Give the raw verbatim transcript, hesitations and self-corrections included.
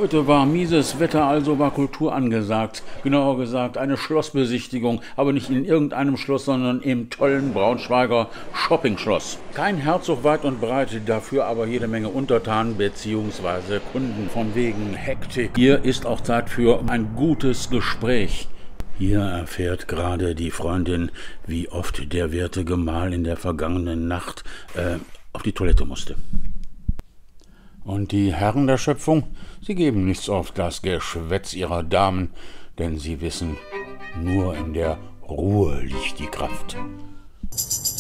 Heute war mieses Wetter, also war Kultur angesagt. Genauer gesagt eine Schlossbesichtigung, aber nicht in irgendeinem Schloss, sondern im tollen Braunschweiger Shoppingschloss. Kein Herzog weit und breit, dafür aber jede Menge Untertanen bzw. Kunden von wegen Hektik. Hier ist auch Zeit für ein gutes Gespräch. Hier erfährt gerade die Freundin, wie oft der werte Gemahl in der vergangenen Nacht äh, auf die Toilette musste. Und die Herren der Schöpfung, sie geben nichts auf das Geschwätz ihrer Damen, denn sie wissen, nur in der Ruhe liegt die Kraft.